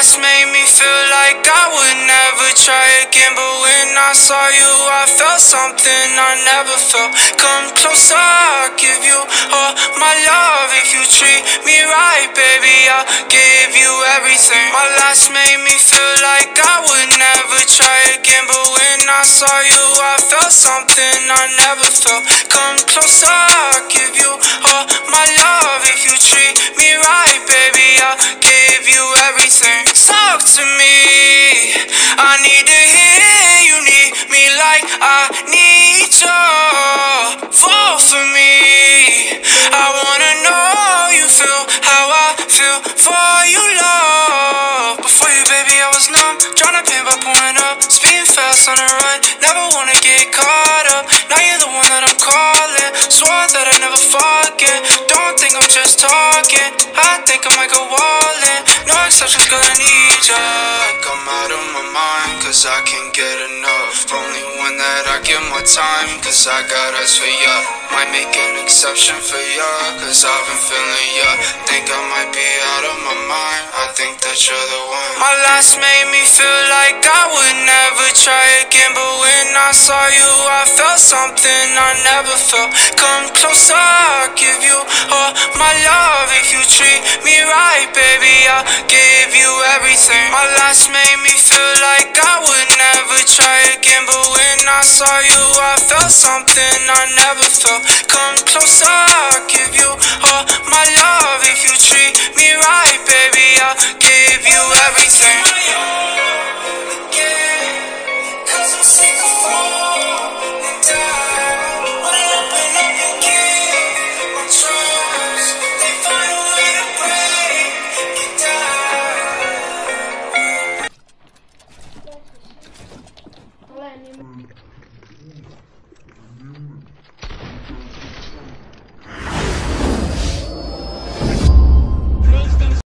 last made me feel like I would never try again, but when I saw you, I felt something I never felt. Come closer, I'll give you all my love. If you treat me right, baby, I'll give you everything. My last made me feel like I would never try again, but when I saw you, I felt something I never felt. Come closer, I'll give you all my love. If you treat me right, baby, I'll give you everything. Talk to me, I need to hear you need me like I need you. Fall for me, I wanna know you feel how I feel for you, love. Before you, baby, I was numb, tryna paint by pulling up, speeding fast on the run, never wanna get caught up. Now you're the one that I'm calling, swore that I'd never forget. Don't think I'm just talking, I think I might go all in. No exceptions, girl, I need ya. I'm out of my mind, cause I can't get enough. Only one that I give my time, cause I got eyes for ya. Might make an exception for ya, cause I've been feeling ya. Think I might be out of my mind, I think that you're the one. My last made me feel like I would never try again, but when I saw you, I felt something I never felt. Come closer, I'll give you all my love. If you treat me right, baby, I'll give you everything. My last made me feel like I would never try again, but when I saw you, I felt something I never felt. Come closer, I'll give you